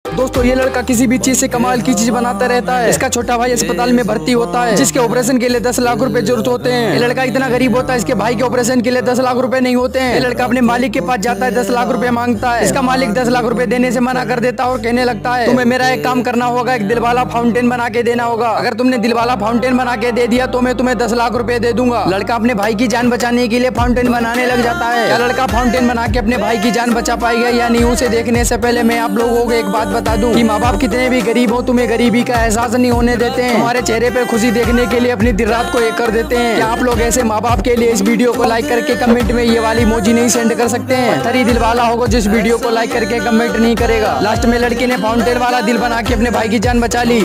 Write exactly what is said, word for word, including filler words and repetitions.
दोस्तों ये लड़का किसी भी चीज से कमाल की चीज बनाता रहता है। इसका छोटा भाई अस्पताल में भर्ती होता है, जिसके ऑपरेशन के लिए दस लाख रुपए जरूरत होते हैं। ये लड़का इतना गरीब होता है, इसके भाई के ऑपरेशन के लिए दस लाख रुपए नहीं होते हैं। ये लड़का अपने मालिक के पास जाता है, दस लाख रुपए मांगता है। इसका मालिक दस लाख रुपए देने से मना कर देता है और कहने लगता है तुम्हें मेरा एक काम करना होगा, एक दिलवाला फाउंटेन बना के देना होगा। अगर तुमने दिलवाला फाउंटेन बना के दे दिया तो मैं तुम्हें दस लाख रुपए दे दूंगा। लड़का अपने भाई की जान बचाने के लिए फाउंटेन बनाने लग जाता है। क्या लड़का फाउंटेन बना के अपने भाई की जान बचा पाएगा या नहीं, उसे देखने से पहले मैं आप लोगों को एक बात बता दूं कि माँ बाप कितने भी गरीब हो तुम्हें गरीबी का एहसास नहीं होने देते हैं। तुम्हारे चेहरे पे खुशी देखने के लिए अपनी दिन रात को एक कर देते हैं। क्या आप लोग ऐसे माँ बाप के लिए इस वीडियो को लाइक करके कमेंट में ये वाली इमोजी नहीं सेंड कर सकते हैं? पत्थरी दिल वाला होगा जिस वीडियो को लाइक करके कमेंट नहीं करेगा। लास्ट में लड़के ने फाउंटेन वाला दिल बना के अपने भाई की जान बचा ली।